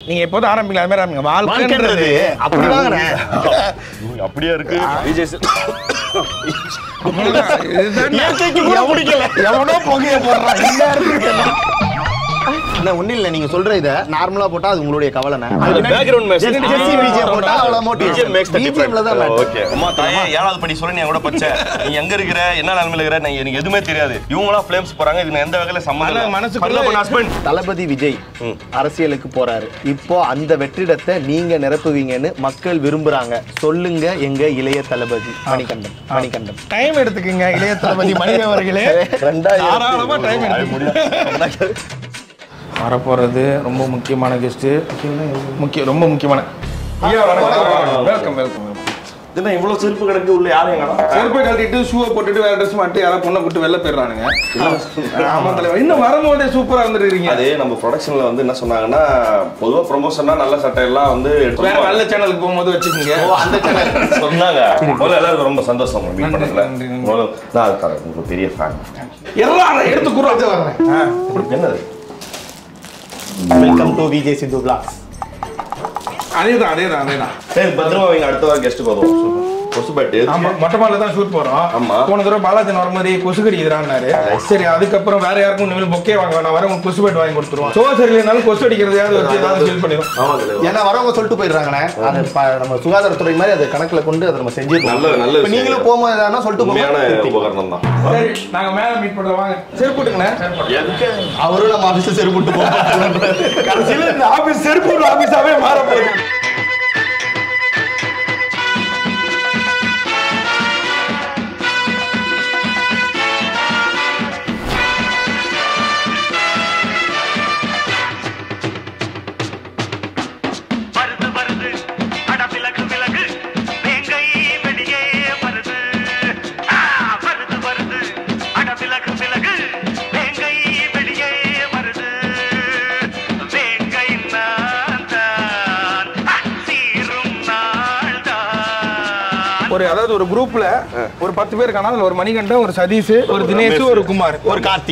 நீங்க எப்போதும் ஆரம்பிக்கலாம் அது மாதிரி ஆரம்பிங்க. வாழ்க்கைன்றது அப்படி வாங்கண்ணே. அப்படியே இருக்கு. எவனோ புகைய போடுறான் ஒன்னும் இல்ல, நீங்க சொல்ற இத நார்மலா போட்டா அது உங்களுடைய கவலைண்ணே. பேக்ரவுண்ட் மேட்ச் ஜெஸ்ஸி பிஜிஎம் போட்டா அவ்வளவு மோட்டிவேஷன் மேக்ஸ் தி பிஜிஎம்ல தான் மேட்டர். ஓகே அம்மா தாயே 7வது படி சொல்ல நீ கூட பச்ச நீ எங்க இருக்கற என்ன நிலைமையில இருக்கற நீ எனக்கு எதுமே தெரியாது. இவங்களா ஃப்ளேம்ஸ் போறாங்க. இது எந்த வகையில சம்பந்தம் இல்ல. மனசுக்குள்ள ஹஸ்பண்ட் தளபதி விஜய் அரசியலுக்கு போறாரு. இப்போ அந்த வெற்றிடத்தை நீங்க நிரப்புவீங்கன்னு மக்கள் விரும்புறாங்க. சொல்லுங்க எங்க இளைய தளபதி மணிகண்டன். டைம் எடுத்துக்கங்க இளைய தளபதி மணிகண்டன் அவர்களே. தாராளமா டைம் எடுத்துக்கங்க. வரப்போறது ரொம்ப முக்கியமான கெஸ்ட். ரொம்ப முக்கியமான வெல்கம் வெல்கம். என்ன இவ்வளவு செருப்பு கிடக்கு உள்ள யாரையும் காணோம். செருப்பை கழட்டிட்டு ஷூவை போட்டுட்டு வேற ட்ரெஸ் மாட்டி யாராவது பொண்ணை கூட்டு வெளில போயிடுறானுங்க. ஆமா தலைவர், இன்னும் வரும்போதே சூப்பரா வந்துருக்கீங்க. அதே நம்ம ப்ரொடக்ஷன்ல வந்து என்ன சொன்னாங்கன்னா பொதுவா ப்ரொமோஷன்னா நல்ல சட்டை எல்லாம் வந்து வேற நல்ல சேனலுக்கு போகும்போது வச்சுக்கோங்க. அந்த சேனல் சொன்னாங்க. எல்லாருக்கும் ரொம்ப சந்தோஷம் மீட் பண்ணதுல. நான் அதுக்காக உங்களுக்கு பெரிய ஃபேன். எல்லாரும் எடுத்து குறாஜா வரேன். என்னது? Welcome to Vijay Sidhu vlogs. அதேதான். சரி பத்திரமா வைங்க. அடுத்த வாரம் கெஸ்ட் போதும். கொசுபட்டு ஆமா மொட்டை மாடல தான் ஷூட் போறோம். ஆமா. போன தடவை பாலாஜன் வரும்போது கொசு கடிக்கிறான்னாரு. சரி அதுக்கப்புறம் வேற யாருக்கும் இனிமேல் பொக்கே வாங்க வேணாம், வர உங்களுக்கு கொசு பேட் வாங்கி கொடுத்துருவோம். சோ சரியில்லைனாலும் கொசு அடிக்கிறதையாவது வச்சு ஏதாவது ஃபீல் பண்ணிடும். ஏன்னா வரவங்க சொல்லிட்டு போயிடுறாங்கண்ணே. அது நம்ம சுகாதாரத்துறை மாதிரி அதை கணக்குல கொண்டு அதை நம்ம செஞ்சிருக்கோம். நல்ல இப்போ நீங்களும் போகும்போது எதாவது சொல்லிட்டு உண்மையான உபகரணம் தான். சரி நாங்க மேல மீட் பண்றோம் வாங்க. செருப்பு போட்டுங்கண்ணே. அவரும் நம்ம ஆபீஸ்ல செருப்பு போட்டு போவோம். கடைசியில இந்த ஆபீஸ் செருப்பு ஆபீஸாவே மாற போகுது. அதாவது ஒரு குரூப்ல ஒரு 10 பேர் இருக்காங்க. அதுல ஒரு மணிகண்டன், ஒரு சதீஷ், ஒரு தினேஷ், ஒரு குமார், ஒரு கார்த்தி.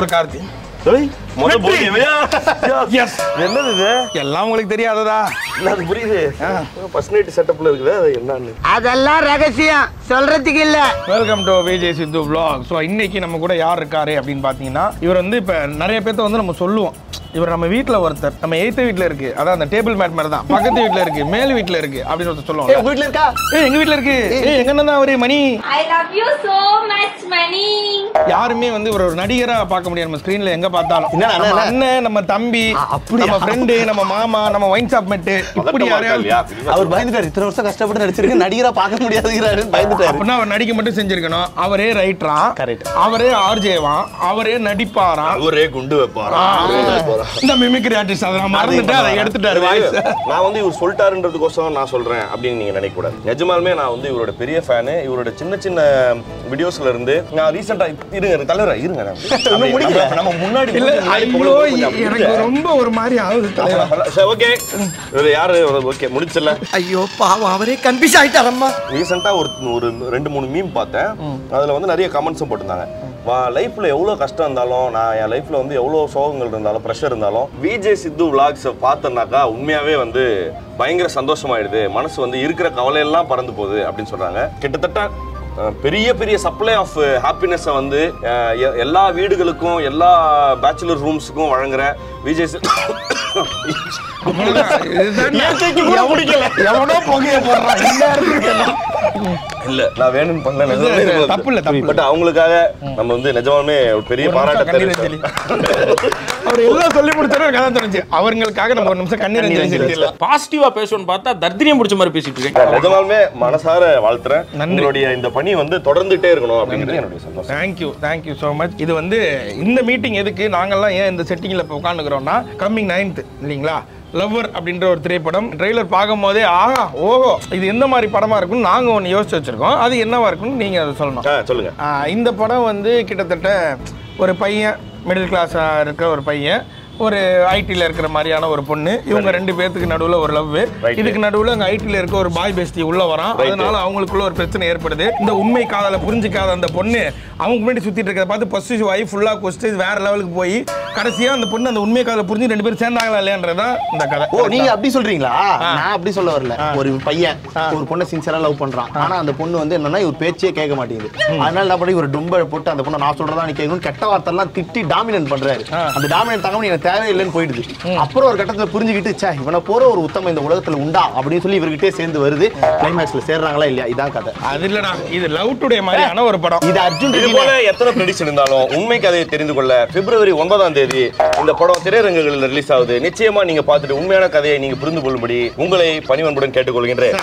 என்னது இது? எல்லாம் உங்களுக்கு தெரியாததா? அது புரியுது. ஃபர்ஸ்ட் நைட் செட்டப்ல இருக்குது. அது என்னன்னு அதெல்லாம் ரகசியம் சொல்றதுக்கு இல்ல. Welcome to Vijay Sidhu vlog. So இன்னைக்கு நம்ம கூட யார் இருக்காரு அப்படின்னு பாத்தீங்கன்னா, இவர் வந்து இப்ப நிறைய பேர்த்த வந்து நம்ம சொல்லுவோம், இவர் நம்ம வீட்ல ஒருத்தர், நம்ம 8th வீட்ல இருக்கு, அதான் அந்த டேபிள் மேட் மாதிரி தான், பக்கத்து வீட்ல இருக்கு, மேல் வீட்ல இருக்கு அப்படின்னு ஒருத்தர் சொல்லுவாங்க. உங்க வீட்ல இருக்கா? எங்க வீட்ல இருக்கு. எங்க அண்ணன் தான் அவரு மணி. I love you so much மணி. யாருமே வந்து ஒரு நடிகரா பார்க்க முடியாது நம்ம ஸ்கிரீன்ல எங்க பார்த்தாலும். நம்ம அண்ணன், நம்ம தம்பி, நம்ம ஃப்ரெண்டு, நம்ம மாமா, நம்ம ஒயின் ஷாப் மெட், இப்படி யாரையாவது அவர் பயந்துட்டாரு. இத்தனை வருஷம் கஷ்டப்பட்டு நடிச்சிருக்கு, நடிகரா பார்க்க முடியாதுங்கிறாரு, பயந்துட்டாரு. அப்படின்னா அவர் நடிக்க மட்டும் செஞ்சிருக்கணும். அவரே ரைட்டரா, அவரே ஆர்ஜேவா, அவரே நடிப்பாரா, அவரே குண்டு வைப்பாரா, இந்த மிமிக்ரி ஆர்டிஸ்ட் அதை மறந்துட்டு அதை எடுத்துட்டாரு வாய்ஸ். நான் வந்து இவர் சொல்லிட்டாருன்றதுக்கோசம் நான் சொல்றேன் அப்படின்னு நீங்க நினைக்க கூடாது. நிஜமாலுமே நான் வந்து இவரோட பெரிய ஃபேனு. இவரோட சின்ன சின்ன வீடியோஸ்ல இருந்து நான் ரீசெண்டா இருங்க தலைவரா இருங்க நம்ம முன்னாடி எனக்கு ரொம்ப ஒரு மாதிரி ஆகுது. ஓகே இது யாரு? ஓகே முடிச்சல. ஐயோ பாவம் அவரே கன்ஃபியூஸ் ஆயிட்டாரம்மா. ரீசெண்டா ஒரு 2-3 மீம் பார்த்தேன். அதுல வந்து நிறைய கமெண்ட்ஸும் போட்டிருந்தாங்க. லைஃப்ல எவ்வளவு கஷ்டம் இருந்தாலும், நான் என் லைஃப்ல வந்து எவ்வளவு சோகங்கள் இருந்தாலும், ப்ரெஷர் இருந்தாலும், விஜய் சித்து vlogs பார்த்தனாக்கா உண்மையாவே வந்து பயங்கர சந்தோஷமாயிடுது. மனசு வந்து இருக்கிற கவலையெல்லாம் பறந்து போகுது அப்படின்னு சொல்றாங்க. கிட்டத்தட்ட பெரிய பெரிய சப்ளை ஆஃப் ஹாப்பினஸ் வந்து எல்லா வீடுகளுக்கும் எல்லா பேச்சுலர் ரூம்ஸுக்கும் வழங்குற விஜய் எவனோ புகைய போடுறான். இல்ல நான் வேணும்னு பண்ணல, தப்பு இல்ல தப்பு. பட் அவங்களுக்காக நம்ம வந்து நிஜமாலுமே ஒரு பெரிய பாராட்ட தெரிவிக்கிறோம். அவர் எல்லாம் சொல்லி முடிச்சாரு கதை தெரிஞ்சு. அவங்களுக்காக நம்ம ஒரு நிமிஷம் கண்ணீர் அஞ்சலி. பாசிட்டிவா பேசணும்னு பார்த்தா தர்தினியம் பிடிச்ச மாதிரி பேசிட்டு இருக்கேன். நிஜமாலுமே மனசார வாழ்த்துறேன். உங்களுடைய இந்த பணி வந்து தொடர்ந்துட்டே இருக்கணும் அப்படிங்கிறது என்னுடைய சந்தோஷம். Thank you so much. இது வந்து இந்த மீட்டிங் எதுக்கு நாங்கெல்லாம் ஏன் இந்த செட்டிங்ல இப்போ உட்காந்துக்கிறோம்னா, கம்மிங் 9th இல்லைங்களா, லவ்வர் அப்படின்ற ஒரு திரைப்படம் ட்ரெய்லர் பார்க்கும் போதே ஆஹா ஓஹோ இது எந்த மாதிரி படமா இருக்குன்னு நாங்க ஒன்று யோசிச்சு வச்சிருக்கோம். அது என்னவா இருக்குன்னு நீங்க அதை சொல்லணும். சொல்லுங்க. இந்த படம் வந்து கிட்டத்தட்ட ஒரு பையன், மிடில் கிளாஸாக இருக்க ஒரு பையன், ஒரு ஐடில இருக்கிற மாதிரியான ஒரு பொண்ணு, இவங்க 2 பேத்துக்கு நடுவுல ஒரு லவ். இதுக்கு நடுவுல அங்க ஐடில இருக்க ஒரு பாய் பெஸ்டி உள்ள வரான். அதனால அவங்களுக்குள்ள ஒரு பிரச்சனை ஏற்படுது. இந்த உண்மை காதலை புரிஞ்சுக்காத அந்த பொண்ணு அவங்க முன்னாடி சுத்திட்டு இருக்கிறத பார்த்து பொசிட்டிவ் ஆகி ஃபுல்லா கொஸ்ட் வேற லெவலுக்கு போய் கடைசியா அந்த பொண்ணு அந்த உண்மை காதலை புரிஞ்சு 2 பேரும் சேர்ந்தாங்களா இல்லையான்றதான் இந்த கதை. ஓ, நீங்க அப்படி சொல்றீங்களா? நான் அப்படி சொல்ல வரல. ஒரு பையன் ஒரு பொண்ணை சின்சியரா லவ் பண்றான். ஆனா அந்த பொண்ணு வந்து என்னன்னா இவர் பேச்சே கேட்க மாட்டேங்குது. அதனால என்ன பண்ணி ஒரு டொம்ப போட்டு அந்த பொண்ணை நான் சொல்றதா நீ கேட்கணும் கெட்ட வார்த்தை எல்லாம் திட்டி டாமினேட் பண்றாரு. அந்த டாமினேட் தகவல் எனக்கு தேவையில்லைன்னு போயிடுது. அப்புறம் ஒரு கட்டத்துல புரிஞ்சுக்கிட்டு சே இவனை போற ஒரு உத்தமம் இந்த உலகத்துல உண்டா அப்படின்னு சொல்லி இவர்கிட்டே சேர்ந்து வருது. கிளைமேக்ஸ்ல சேர்றாங்களா இல்லையா? இதான் கதை. அது இல்லடா, இது லவ் டுடே மாதிரியான ஒரு படம். இது அர்ஜுன் இது போல எத்தனை ப்ரெடிக்ஷன் இருந்தாலும் உண்மை கதையை தெரிந்து கொள்ள பிப்ரவரி 9ஆம் தேதி இந்த படம் திரையரங்குகளில் ரிலீஸ் ஆகுது. நிச்சயமா நீங்க பார்த்துட்டு உண்மையான கதையை நீங்க புரிந்து கொள்ளும்படி உங்களை பணிவன்புடன் கேட்டுக்கொள்கின்றேன்.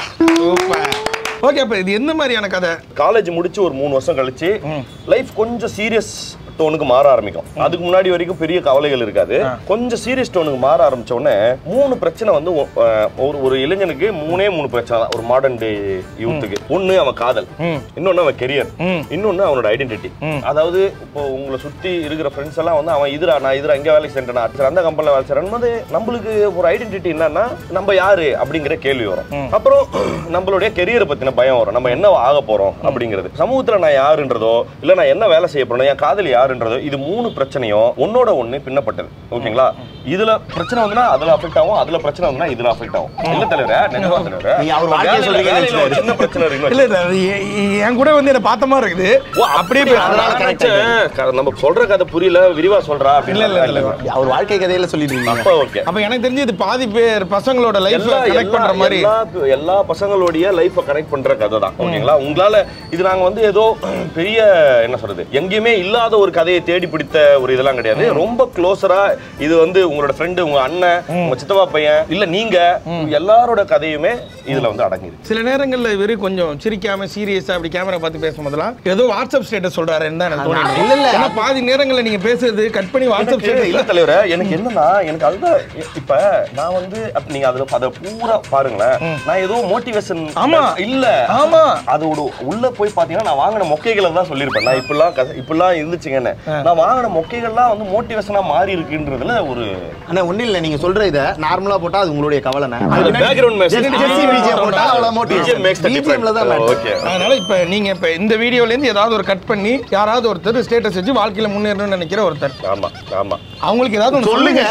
ஓகே, அப்ப இது எந்த மாதிரியான கதை? காலேஜ் முடிச்சு ஒரு 3 வருஷம் கழிச்சு லைஃப் கொஞ்சம் சீரியஸ் டோனுக்கு மாற ஆரம்பிக்கும். அதுக்கு முன்னாடி வரைக்கும் பெரிய கவலைகள் இருக்காது. கொஞ்சம் சீரியஸ் டோனுக்கு மாற ஆரம்பிச்ச உடனே 3 பிரச்சனை வந்து ஒரு இளைஞனுக்கு 3 பிரச்சனை தான் ஒரு மாடர்ன் டே யூத்துக்கு. ஒண்ணு அவன் காதல், இன்னொன்னு அவன் கெரியர், இன்னொன்னு அவனோட ஐடென்டிட்டி. அதாவது இப்போ உங்களை சுத்தி இருக்கிற ஃப்ரெண்ட்ஸ் எல்லாம் வந்து அவன் நான் இங்க வேலைக்கு சென்றேன், அந்த கம்பெனில வேலை செய்யறேன் போது நம்மளுக்கு ஒரு ஐடென்டிட்டி என்னன்னா நம்ம யாரு அப்படிங்கிற கேள்வி வரும். அப்புறம் நம்மளுடைய கெரியரை பத்தின பயம் வரும். நம்ம என்ன ஆக போறோம் அப்படிங்கிறது. சமூகத்துல நான் யாருன்றதோ இல்ல நான் என்ன வேலை செய்ய போறேன், என் காதல் யாருன்றதோ, இது 3 பிரச்சனையும் ஒன்னோட ஒண்ணு பின்னப்பட்டது. ஓகேங்களா? இதுல பிரச்சனை வந்துனா அதுல அஃபெக்ட் ஆகும், அதுல பிரச்சனை வந்துனா இதுல அஃபெக்ட் ஆகும். இல்ல தலைவரே, நிஜமா தலைவரே, நீங்க அவர் வாழ்க்கைய சொல்றீங்க. ஒரு சின்ன பிரச்சனை இருக்கு. இல்ல என் கூட வந்து என்ன பார்த்த மாதிரி இருக்குது. அப்படியே அதனால கரெக்ட். நம்ம சொல்ற கதை புரியல, விரிவா சொல்றா அப்படி. இல்ல அவர் வாழ்க்கை கதையில சொல்லிடுறீங்க. அப்ப ஓகே. அப்ப எனக்கு தெரிஞ்சு இது பாதி பேர் பசங்களோட லைஃப் கனெக்ட் பண்ற மாதிரி எல்லா பசங்களுடைய லைஃபை கனெக்ட் பண்ற கதை தான். ஓகேங்களா? உங்களால இது நாங்க வந்து ஏதோ பெரிய என்ன சொல்றது எங்கேயுமே இல்லாத ஒரு கதையை தேடி பிடித்த ஒரு இதெல்லாம் கிடையாது. ரொம்ப க்ளோஸரா இது வந்து உங்களோட ஃப்ரெண்டு, உங்க அண்ணன், உங்க சித்தப்பா பையன், இல்ல நீங்க எல்லாரோட கதையுமே இதுல வந்து அடங்கிது. சில நேரங்கள்ல இவரு கொஞ்சம் சிரிக்காம சீரியஸா அப்படி கேமரா பார்த்து பேசும்போதெல்லாம் ஏதோ வாட்ஸ்அப் ஸ்டேட்டஸ் சொல்றாருன்னு தான் எனக்கு தோணுது. இல்ல ஏன்னா பாதி நேரங்கள்ல நீங்க பேசுறது கட் பண்ணி வாட்ஸ்அப் ஸ்டேட்டஸ். இல்ல தலைவரே, எனக்கு என்னன்னா எனக்கு அதுதான் இப்ப நான் வந்து நீங்க அதை பூரா பாருங்களேன். நான் ஏதோ மோட்டிவேஷன் ஆமா இல்ல ஆமா அதோட உள்ள போய் பாத்தீங்கன்னா நான் வாங்கின மொக்கைகளை தான் சொல்லியிருப்பேன். நான் இப்படிலாம் இருந்துச்சுங்கன்னு நான் வாங்கின மொக்கைகள்லாம் வந்து மோட்டிவேஷனா மாறி இருக்குன்றதுல ஒரு ஆனா ஒண்ணு இல்ல. நீங்க சொல்ற இத நார்மலா போட்டா அது உங்களுடைய கவலைனா பேக்ரவுண்ட் மெசேஜ் போட்டா அவ்வளவு மோட்டிவேஷன் பிஜிஎம்ல தான் ஓகே. அதனால இப்ப நீங்க இப்ப இந்த வீடியோல இருந்து ஏதாவது ஒரு கட் பண்ணி யாராவது ஒருத்தர் ஸ்டேட்டஸ் வச்சு வாழ்க்கையில முன்னேறணும்னு நினைக்கிற ஒருத்தர், ஆமா ஆமா அவங்களுக்கு ஏதாவது சொல்லுங்க.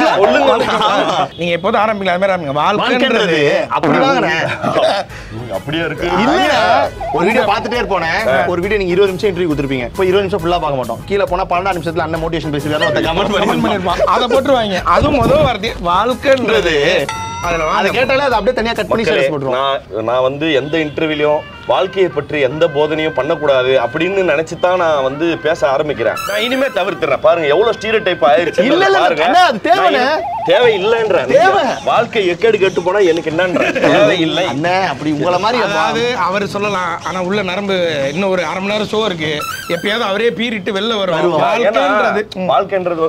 நீங்க எப்போதும் ஆரம்பிக்கலாம் அது மாதிரி ஆரம்பிங்க. வாழ்க்கைன்றது அப்படிதாங்கண்ணே. அப்படியே இருக்கு. இல்ல ஒரு வீடியோ பார்த்துட்டே இருப்போனே. ஒரு வீடியோ நீங்க 20 நிமிஷம் இன்டர்வியூ கொடுத்துருப்பீங்க. இப்போ 20 நிமிஷம் ஃபுல்லா பார்க்க மாட்டோம். கீழ போனா 12 நிமிஷத்துல அண்ணன் மோட்டிவேஷன் பேசுறாரு, ஒருத்த கமெண்ட் பண்ணிருப்பான். அதை போட்டுருவாங்க. அதுவும் முதல் வார்த்தை வாழ்க்கைன்றது. அதை கேட்டாலே அதை அப்படியே தனியா கட் பண்ணி ஸ்டேட்டஸ் போட்டுருவோம். நான் வந்து எந்த இன்டர்வியூலயும் வாழ்க்கையை பற்றி எந்த போதனையும் பண்ணக்கூடாது அப்படின்னு நினைச்சுதான் நான் வந்து பேச ஆரம்பிக்கிறேன். நான் இனிமே தவிர்த்துறேன். பாருங்க எவ்வளவு ஸ்டீரியோடைப் ஆயிருச்சு. இல்ல தேவை இல்லன்ற வாழ்க்கை எக்கேடு கெட்டு போனா எனக்கு என்னன்ற தேவை இல்லை அண்ணே. அப்படி உங்கள மாதிரி அதாவது அவர் சொல்லலாம். ஆனா உள்ள நரம்பு இன்னும் ஒரு 1/2 மணி நேரம் ஷோ இருக்கு. எப்பயாவது அவரே பீறிட்டு வெளில வரும். வாழ்க்கைன்றது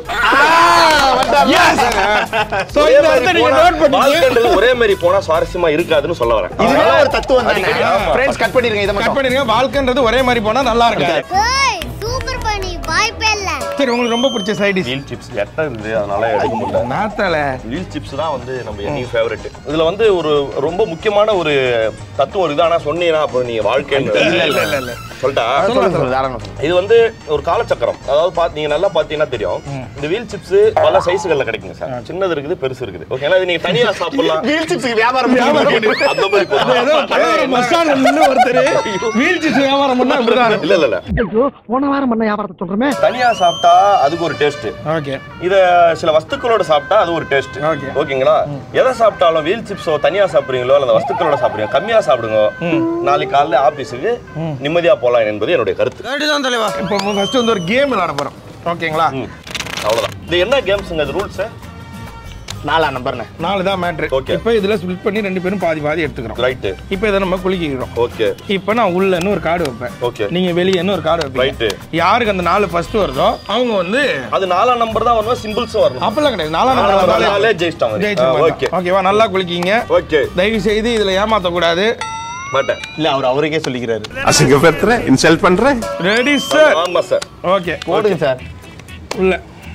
ஒரே மாதிரி போனா சுவாரஸ்யமா இருக்காதுன்னு சொல்ல வரேன். இதுவே ஒரு தத்துவம் தானே. ஃப்ரெண்ட்ஸ் கட் பண்ணிருங்க. இத மட்டும் கட் பண்ணிருங்க. வாழ்க்கைன்றது ஒரே மாதிரி போனா நல்லா இருக்காது. சூப்பர் பண்ணி வாய்ப்பே இல்ல. சரி, உங்களுக்கு ரொம்ப பிடிச்ச சைட் டிஷ்? வீல் சிப்ஸ் எட்ட இருந்து அதனால எடுக்க முடியல. நாத்தால வீல் சிப்ஸ் தான் வந்து நம்ம என்னைய ஃபேவரட். இதுல வந்து ஒரு ரொம்ப முக்கியமான ஒரு தத்துவம் இருக்குது. ஆனா சொன்னீங்கன்னா அப்ப நீங்க வாழ்க்கை இல்ல சொல்லிட்டா இது வந்து ஒரு காலச்சக்கரம். அதாவது நீங்க நல்லா பாத்தீங்கன்னா தெரியும். இந்த வீல் சிப்ஸ் பல சைஸ்கள்ல கிடைக்குங்க சார். சின்னது இருக்குது, பெருசு இருக்குது. ஓகேங்களா? இது நீங்க தனியா சாப்பிடலாம். வீல் சிப்ஸ்க்கு வியாபாரம் அந்த மாதிரி ஒருத்தர் வீல் சிப்ஸ் வியாபாரம் பண்ணா இல்ல போன வாரம் பண்ண வியாபாரத்தை சொல்றமே. தனியா சாப்பிட்டா அதுக்கு ஒரு டேஸ்ட். ஓகே. இத சில வஸ்துக்களோட சாப்பிட்டா அது ஒரு டேஸ்ட். ஓகேங்களா? எதை சாப்பிட்டாலும் வீல் சிப்ஸோ தனியா சாப்பிடுறீங்களோ அல்ல வஸ்துக்களோட சாப்பிடுறீங்க, கம்மியா சாப்பிடுங்க. நாளைக்கு காலையில ஆபீஸுக்கு நிம்மதியா போலாம் என்பது என்னுடைய கருத்து. இப்போ ஃபர்ஸ்ட் வந்து ஒரு கேம் விளையாட போறோம். ஓகேங்களா? அவ்வளவுதான். இது என்ன கேம்ஸ்ங்க? இது ரூல்ஸ் 4 நம்பர்ண்ணே. 4 தான் மேட்ரு. இப்போ இதுல ஸ்ப்ளிட் பண்ணி 2 பேரும் பாதி பாதி எடுத்துக்கிறோம். ரைட். இப்போ இதை நம்ம குலுக்கிக்கிறோம். ஓகே. இப்போ நான் உள்ளன்னு ஒரு கார்டு வைப்பேன். ஓகே. நீங்க வெளியன்னு ஒரு கார்டு வைப்பீங்க. ரைட். யாருக்கு அந்த 4 ஃபர்ஸ்ட் வருதோ அவங்க வந்து அது 4ஆம் நம்பர் தான் வரணும், சிம்பிள்ஸும் வரணும். அப்பலாம் கிடையாது. 4ஆம் நம்பர் வந்தாலே ஜெயிச்சிட்டாங்க. ஓகே. ஓகேவா? நல்லா குலுக்கிங்க. ஓகே. தயவு செய்து இதுல ஏமாத்த கூடாது. மாட்டேன். இல்ல அவருக்கே சொல்லிக்கிறாரு. அசிங்கப்படுத்துற, இன்சல்ட் பண்ற. Ready sir? ஆமா சார். ஓகே. போடுங்க சார். உள்ள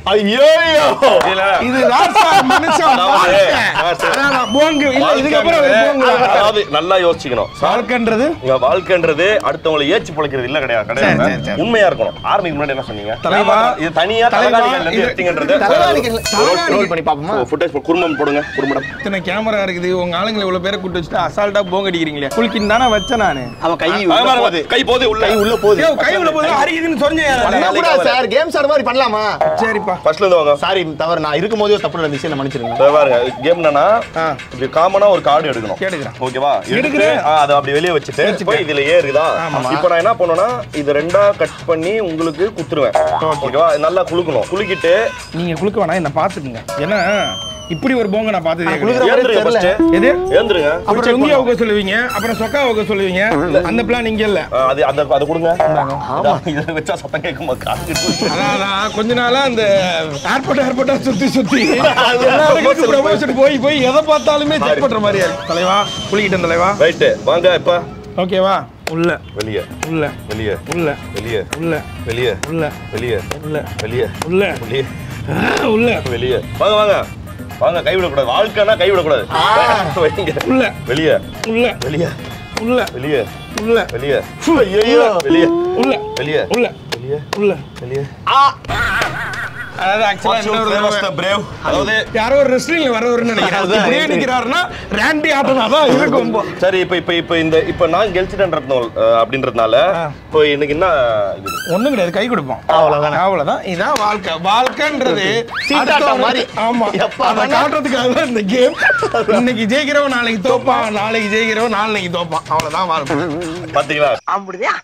ஐயோ இல்ல இதுதான் சார் மனுஷன் வாழ்க்கை. அதான் போங்கு இல்ல இதுக்கப்புறம் ஒரு போங்கு. அதாவது நல்லா யோசிக்கணும். வாழ்க்கைன்றது இங்க வாழ்க்கைன்றது அடுத்தவங்களை ஏச்சி பிழைக்கிறது இல்ல, கிடையாது. உண்மையா இருக்கணும். ஆரம்பிக்கு முன்னாடி என்ன சொன்னீங்க? தலைவா, இது தனியா தலைவாணிகள் இருந்து எடுத்தீங்கன்றது ரோல் பண்ணி பாப்போமா? ஃபுட்டேஜ் குடும்பம் போடுங்க. குடும்பம் இத்தனை கேமரா இருக்குது, உங்க ஆளுங்களை இவ்வளவு பேரை கூட்டு வச்சுட்டு அசால்ட்டா போங்க அடிக்கிறீங்களே. குளிக்கின்னு தானே வச்சேன் நானு. அவன் கை கை போதே உள்ள உள்ள போகுது. ஏய், கை உள்ள போது அரிக்குதுன்னு சொன்னீங்க. சார் கேம்ஸ் ஆட மாதிரி பண்ணலாமா? சரிப்பா. ஃபர்ஸ்ட்ல இருந்து வாங்க. சாரி தவறு, நான் இருக்கும்போதே தப்பு நடந்துச்சு, என்ன மன்னிச்சிருங்க. இதோ பாருங்க, கேம் என்னன்னா இப்படி காமனா ஒரு கார்டு எடுக்கணும். எடுக்கிறேன். ஓகேவா? எடுக்கிறேன். அதை அப்படி வெளியே வச்சுட்டு போய் இதுல ஏறுதா. இப்போ நான் என்ன பண்ணுவேன்னா இது ரெண்டா கட் பண்ணி உங்களுக்கு குத்துருவேன். ஓகேவா? நல்லா குலுக்கணும். குலுக்கிட்டு நீங்க குளுக்க வேணாம், என்ன பாத்துக்குங்க. ஏன்னா இப்படி ஒரு போங்க நான் பார்த்ததே ஏந்துருங்க ஃபர்ஸ்ட். எது ஏந்துருங்க. அப்புறம் உங்கியா உங்க சொல்லுவீங்க, அப்புறம் சொக்கா உங்க சொல்லுவீங்க. அந்த பிளான் இங்க இல்ல. அது அத கொடுங்க. ஆமா, இத வச்சா சத்தம் கேட்குமா? காது அதான் கொஞ்ச நாளா அந்த ஏர்போர்ட்டா சுத்தி எல்லாரும் ப்ரமோஷன் போய் எதை பார்த்தாலுமே செக் பண்ற மாதிரி இருக்கு. தலைவா குளிக்கிட்டேன் தலைவா. ரைட் வாங்க இப்ப. ஓகேவா? உள்ள வெளிய உள்ள வெளிய உள்ள வெளிய உள்ள வெளிய உள்ள வெளிய உள்ள வெளிய உள்ள வெளிய உள்ள வெளிய வாங்க வாங்க வாங்க. கைவிட கூடாது. வாழ்க்கைனா கைவிட கூடாது. உள்ள வெளிய உள்ள வெளிய உள்ள வெளிய உள்ள வெளிய ஐயோ வெளிய உள்ள வெளிய உள்ள வெளிய உள்ள வெளிய. அதாவது ஆக்சுவலா பிரேவ், அதாவது யாரோ ஒரு ரெஸ்லிங்ல வரவர்னு நினைக்கிறேன். இப்படியே நிக்கிறாருன்னா ராண்டி ஆட்டனா தான் இருக்கும். சரி இப்ப நான் கெல்ச்சிட்டேன்றதுனால அப்படின்றதுனால இப்போ இன்னைக்கு என்ன இது? ஒண்ணும் கிடையாது, கை கொடுப்போம். அவ்வளவுதான். இதான் வாழ்க்கை. வாழ்க்கைன்றது சீட்டாட்டம் மாதிரி. ஆமா, அதை காட்டுறதுக்காக தான் இந்த கேம். இன்னைக்கு ஜெயிக்கிறவன் நாளைக்கு தோப்பான், நாளைக்கு ஜெயிக்கிறவன் நாளைக்கு தோப்பான். அவ்வளவுதான் வாழ்க்கை. பாத்தீங்களா? அப்படியா?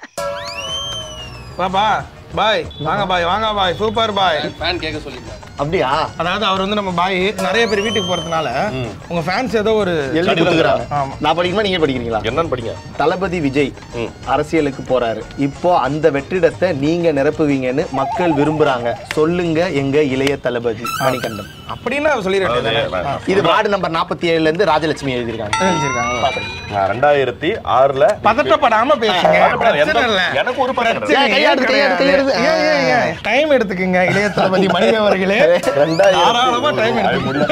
பாப்பா பாய், வாங்க பாய், வாங்க பாய், சூப்பர் பாய். ஃபேன் கேட்க சொல்லிருக்காங்க. அப்படியா? அதாவது அவர் வந்து நம்ம பாய் நிறைய பேர் வீட்டுக்கு போறதுனால உங்க ஃபேன்ஸ் ஏதோ ஒரு எழுதி கொடுக்குறாங்க. ஆமா. நான் படிக்குமா நீங்க படிக்கிறீங்களா? என்னன்னு படிங்க. தளபதி விஜய் அரசியலுக்கு போறாரு. இப்போ அந்த வெற்றிடத்தை நீங்க நிரப்புவீங்கன்னு மக்கள் விரும்புறாங்க. சொல்லுங்க எங்க இளைய தளபதி மணிகண்டன். அப்படின்னு சொல்லிடுறேன். இது வார்டு நம்பர் 47ல இருந்து ராஜலட்சுமி எழுதிருக்காங்க. 2006ல பதட்டப்படாம பேசுங்க. பிரச்சனை இல்ல. எனக்கு ஒரு பிரச்சனை. டைம் எடுத்துக்கங்க இளைய தளபதி மணி அவர்களே. தாராளமா டைம் எடுத்துக்கங்க.